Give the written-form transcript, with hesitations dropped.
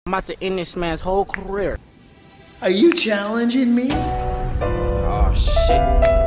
I'm about to end this man's whole career. Are you challenging me? Oh, shit.